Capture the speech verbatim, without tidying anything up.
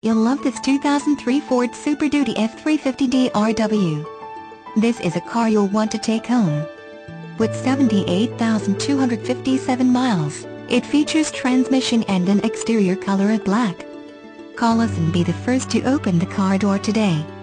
You'll love this two thousand three Ford Super Duty F three fifty D R W. This is a car you'll want to take home. With seventy-eight thousand two hundred fifty-seven miles, it features transmission and an exterior color of black. Call us and be the first to open the car door today.